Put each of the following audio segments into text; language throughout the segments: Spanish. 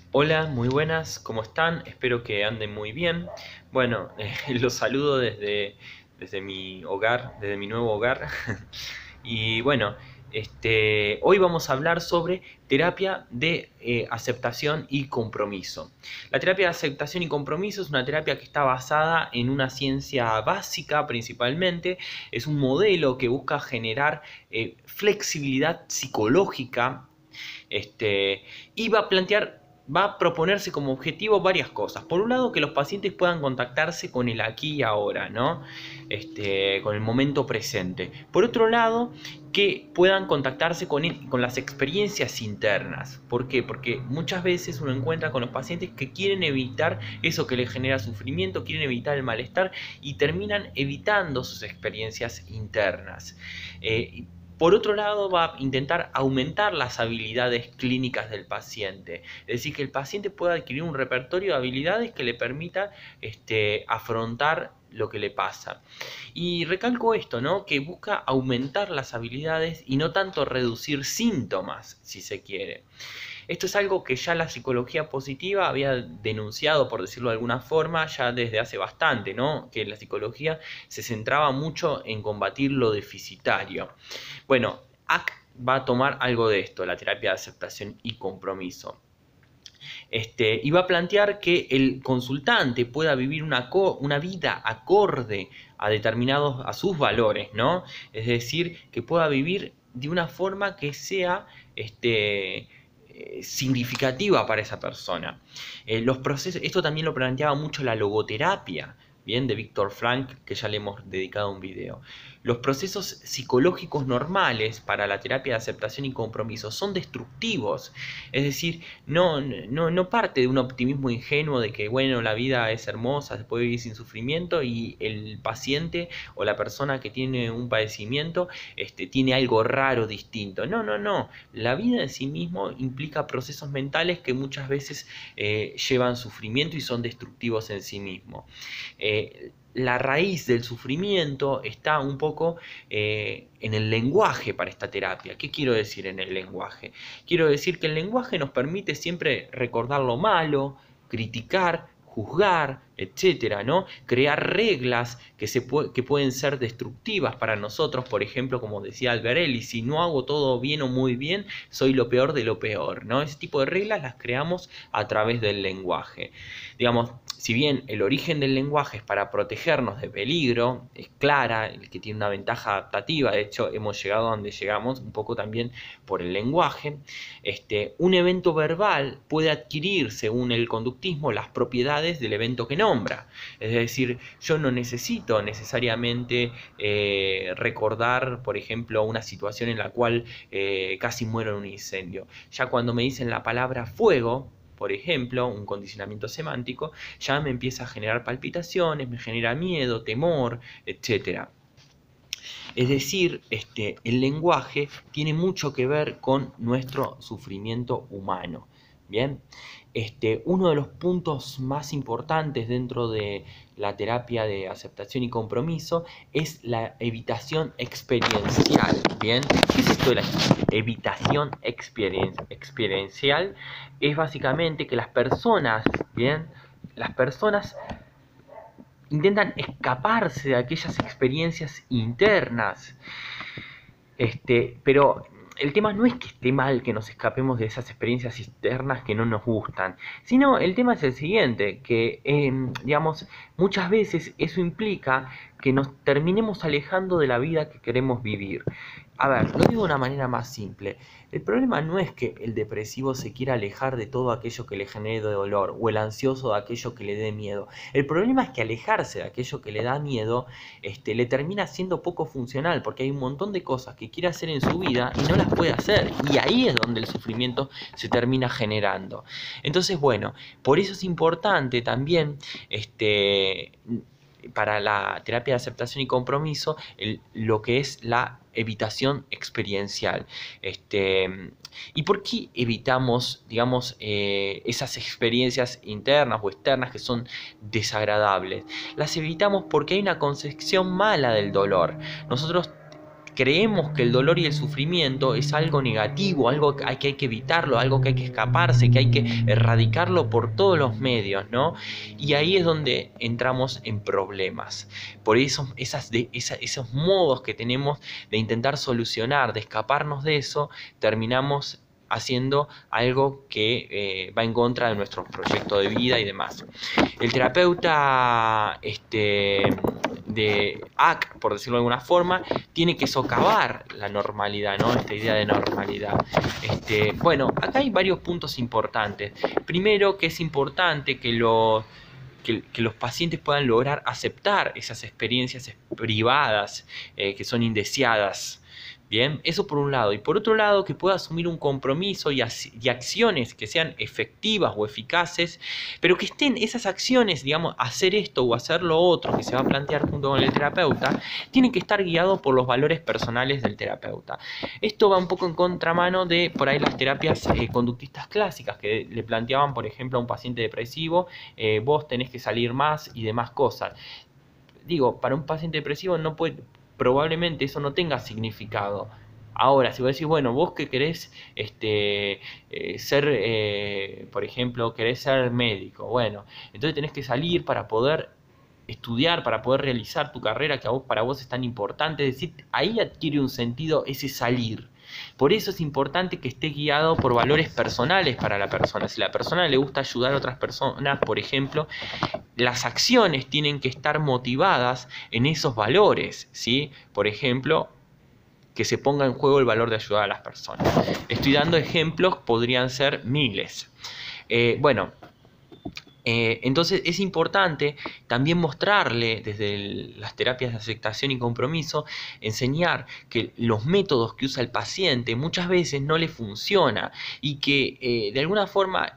Hola, muy buenas, ¿cómo están? Espero que anden muy bien. Bueno, los saludo desde mi hogar, desde mi nuevo hogar. Y bueno, hoy vamos a hablar sobre terapia de aceptación y compromiso. La terapia de aceptación y compromiso es una terapia que está basada en una ciencia básica principalmente. Es un modelo que busca generar flexibilidad psicológica y va a proponerse como objetivo varias cosas. Por un lado, que los pacientes puedan contactarse con el aquí y ahora, ¿no? Con el momento presente. Por otro lado, que puedan contactarse con las experiencias internas. ¿Por qué? Porque muchas veces uno encuentra con los pacientes que quieren evitar eso que les genera sufrimiento, quieren evitar el malestar y terminan evitando sus experiencias internas. Por otro lado, va a intentar aumentar las habilidades clínicas del paciente, es decir, que el paciente pueda adquirir un repertorio de habilidades que le permita afrontar lo que le pasa. Y recalco esto, ¿no? Que busca aumentar las habilidades y no tanto reducir síntomas, si se quiere. Esto es algo que ya la psicología positiva había denunciado, por decirlo de alguna forma, ya desde hace bastante, ¿no? Que la psicología se centraba mucho en combatir lo deficitario. Bueno, ACT va a tomar algo de esto, la terapia de aceptación y compromiso. Y va a plantear que el consultante pueda vivir una vida acorde a sus valores, ¿no? Es decir, que pueda vivir de una forma que sea significativa para esa persona. Esto también lo planteaba mucho la logoterapia, bien, de Víctor Frank, que ya le hemos dedicado un video. Los procesos psicológicos normales para la terapia de aceptación y compromiso son destructivos, es decir, no parte de un optimismo ingenuo de que, bueno, la vida es hermosa, se puede vivir sin sufrimiento y el paciente o la persona que tiene un padecimiento tiene algo raro, distinto. No. La vida en sí mismo implica procesos mentales que muchas veces llevan sufrimiento y son destructivos en sí mismo. La raíz del sufrimiento está un poco en el lenguaje para esta terapia. ¿Qué quiero decir en el lenguaje? Quiero decir que el lenguaje nos permite siempre recordar lo malo, criticar, juzgar, etcétera, ¿no? Crear reglas que pueden ser destructivas para nosotros, por ejemplo, como decía Alberelli, si no hago todo bien o muy bien, soy lo peor de lo peor, ¿no? Ese tipo de reglas las creamos a través del lenguaje. Digamos, si bien el origen del lenguaje es para protegernos de peligro, es clara, el que tiene una ventaja adaptativa, de hecho hemos llegado a donde llegamos un poco también por el lenguaje, un evento verbal puede adquirir, según el conductismo, las propiedades del evento que nombra. Es decir, yo no necesito necesariamente recordar, por ejemplo, una situación en la cual casi muero en un incendio. Ya cuando me dicen la palabra fuego, por ejemplo, un condicionamiento semántico, ya me empieza a generar palpitaciones, me genera miedo, temor, etcétera. Es decir, el lenguaje tiene mucho que ver con nuestro sufrimiento humano. Bien, uno de los puntos más importantes dentro de la terapia de aceptación y compromiso es la evitación experiencial. Bien, ¿qué es esto de la evitación experiencial? Es básicamente que las personas intentan escaparse de aquellas experiencias internas. Pero el tema no es que esté mal que nos escapemos de esas experiencias externas que no nos gustan, sino el tema es el siguiente, que digamos, muchas veces eso implica que nos terminemos alejando de la vida que queremos vivir. A ver, lo digo de una manera más simple. El problema no es que el depresivo se quiera alejar de todo aquello que le genere dolor o el ansioso de aquello que le dé miedo. El problema es que alejarse de aquello que le da miedo le termina siendo poco funcional porque hay un montón de cosas que quiere hacer en su vida y no las puede hacer. Y ahí es donde el sufrimiento se termina generando. Entonces, bueno, por eso es importante también para la terapia de aceptación y compromiso lo que es la evitación experiencial. ¿Y por qué evitamos, digamos, esas experiencias internas o externas que son desagradables? Las evitamos porque hay una concepción mala del dolor. Nosotros creemos que el dolor y el sufrimiento es algo negativo, algo que hay que evitarlo, algo que hay que escaparse, que hay que erradicarlo por todos los medios, ¿no? Y ahí es donde entramos en problemas. Por eso esos modos que tenemos de intentar solucionar, de escaparnos de eso, terminamos haciendo algo que va en contra de nuestro proyecto de vida y demás. El terapeuta de AC, por decirlo de alguna forma, tiene que socavar la normalidad, ¿no? Esta idea de normalidad. Bueno, acá hay varios puntos importantes. Primero, que es importante que los pacientes puedan lograr aceptar esas experiencias privadas que son indeseadas. Bien, eso por un lado. Y por otro lado, que pueda asumir un compromiso y acciones que sean efectivas o eficaces, pero que estén esas acciones, digamos, hacer esto o hacer lo otro que se va a plantear junto con el terapeuta, tienen que estar guiados por los valores personales del terapeuta. Esto va un poco en contramano de, por ahí, las terapias conductistas clásicas, que le planteaban, por ejemplo, a un paciente depresivo, vos tenés que salir más y demás cosas. Digo, para un paciente depresivo no puede... probablemente eso no tenga significado. Ahora, si vos decís, bueno, vos que querés ser, por ejemplo, querés ser médico, bueno, entonces tenés que salir para poder estudiar, para poder realizar tu carrera que para vos es tan importante, es decir, ahí adquiere un sentido ese salir. Por eso es importante que esté guiado por valores personales para la persona. Si a la persona le gusta ayudar a otras personas, por ejemplo, las acciones tienen que estar motivadas en esos valores, ¿sí? Por ejemplo, que se ponga en juego el valor de ayudar a las personas. Estoy dando ejemplos, podrían ser miles. Entonces es importante también mostrarle desde las terapias de aceptación y compromiso, enseñar que los métodos que usa el paciente muchas veces no le funciona y que de alguna forma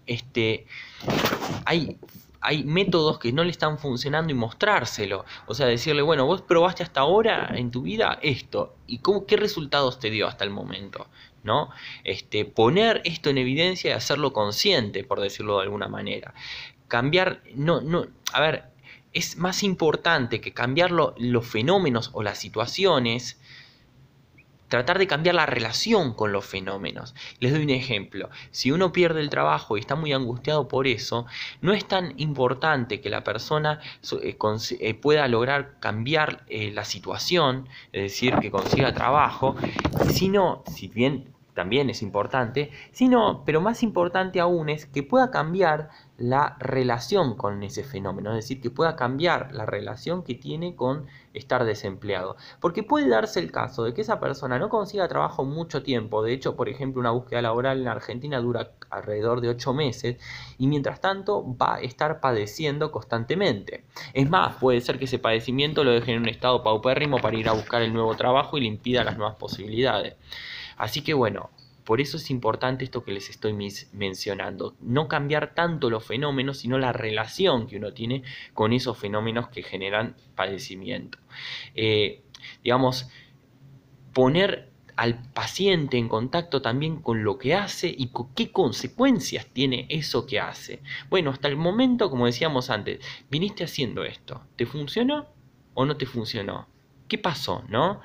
hay métodos que no le están funcionando y mostrárselo. O sea, decirle, bueno, vos probaste hasta ahora en tu vida esto, ¿y qué resultados te dio hasta el momento? ¿No? Poner esto en evidencia y hacerlo consciente, por decirlo de alguna manera. Cambiar, a ver, es más importante que cambiar los fenómenos o las situaciones, tratar de cambiar la relación con los fenómenos. Les doy un ejemplo. Si uno pierde el trabajo y está muy angustiado por eso, no es tan importante que la persona pueda lograr cambiar la situación, es decir, que consiga trabajo, sino, si bien también es importante, pero más importante aún es que pueda cambiar la relación con ese fenómeno, es decir, que pueda cambiar la relación que tiene con estar desempleado. Porque puede darse el caso de que esa persona no consiga trabajo mucho tiempo. De hecho, por ejemplo, una búsqueda laboral en Argentina dura alrededor de 8 meses y mientras tanto va a estar padeciendo constantemente. Es más, puede ser que ese padecimiento lo deje en un estado paupérrimo para ir a buscar el nuevo trabajo y le impida las nuevas posibilidades. Así que bueno, por eso es importante esto que les estoy mencionando. No cambiar tanto los fenómenos, sino la relación que uno tiene con esos fenómenos que generan padecimiento. Digamos, poner al paciente en contacto también con lo que hace y con qué consecuencias tiene eso que hace. Bueno, hasta el momento, como decíamos antes, viniste haciendo esto. ¿Te funcionó o no te funcionó? ¿Qué pasó, no?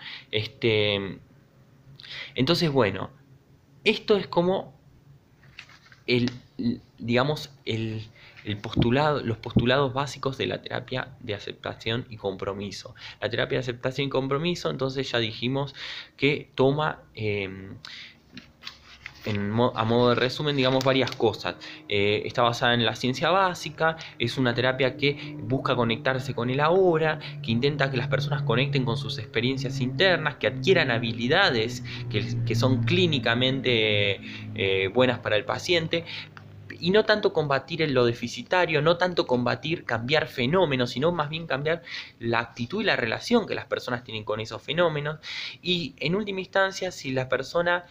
Entonces, bueno, esto es como los postulados básicos de la terapia de aceptación y compromiso. La terapia de aceptación y compromiso, entonces ya dijimos que toma a modo de resumen, digamos, varias cosas. Está basada en la ciencia básica, es una terapia que busca conectarse con el ahora, que intenta que las personas conecten con sus experiencias internas, que adquieran habilidades que son clínicamente buenas para el paciente, y no tanto combatir en lo deficitario, no tanto cambiar fenómenos, sino más bien cambiar la actitud y la relación que las personas tienen con esos fenómenos. Y en última instancia, si la persona,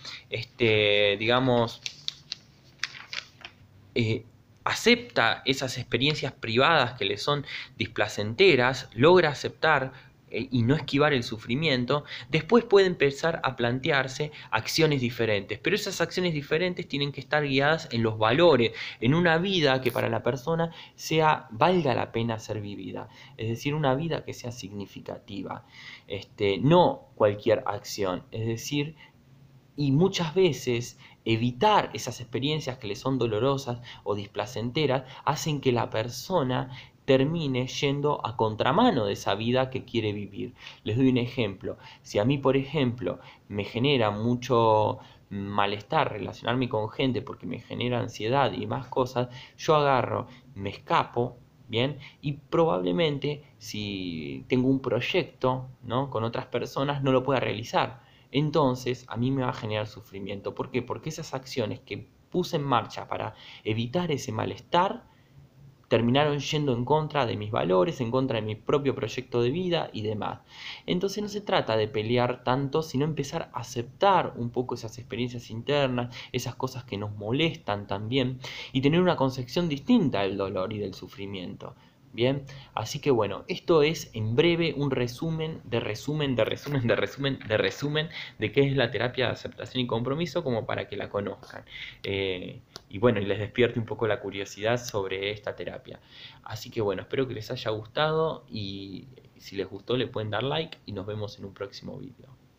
acepta esas experiencias privadas que le son displacenteras, logra aceptar y no esquivar el sufrimiento, después puede empezar a plantearse acciones diferentes. Pero esas acciones diferentes tienen que estar guiadas en los valores, en una vida que para la persona valga la pena ser vivida. Es decir, una vida que sea significativa. No cualquier acción. Es decir, y muchas veces evitar esas experiencias que le son dolorosas o displacenteras hacen que la persona termine yendo a contramano de esa vida que quiere vivir. Les doy un ejemplo. Si a mí, por ejemplo, me genera mucho malestar relacionarme con gente porque me genera ansiedad y más cosas, yo agarro, me escapo, ¿bien? Y probablemente si tengo un proyecto, ¿no?, con otras personas, no lo pueda realizar. Entonces a mí me va a generar sufrimiento. ¿Por qué? Porque esas acciones que puse en marcha para evitar ese malestar terminaron yendo en contra de mis valores, en contra de mi propio proyecto de vida y demás. Entonces no se trata de pelear tanto, sino empezar a aceptar un poco esas experiencias internas, esas cosas que nos molestan también, y tener una concepción distinta del dolor y del sufrimiento. Bien, así que bueno, esto es en breve un resumen de qué es la terapia de aceptación y compromiso, como para que la conozcan. Y bueno, y les despierte un poco la curiosidad sobre esta terapia. Así que bueno, espero que les haya gustado y si les gustó le pueden dar like y nos vemos en un próximo video.